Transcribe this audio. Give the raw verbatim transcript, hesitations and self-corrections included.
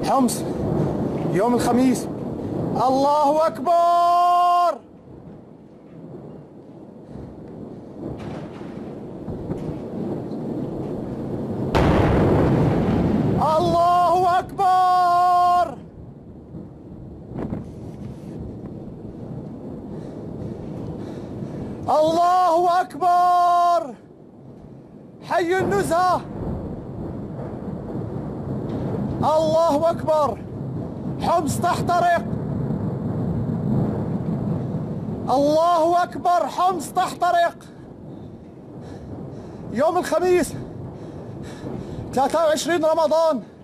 حمص يوم الخميس. الله أكبر. الله أكبر. الله أكبر. حي النزهة. الله أكبر. حمص تحترق. الله أكبر. حمص تحترق. يوم الخميس ثلاثة وعشرين رمضان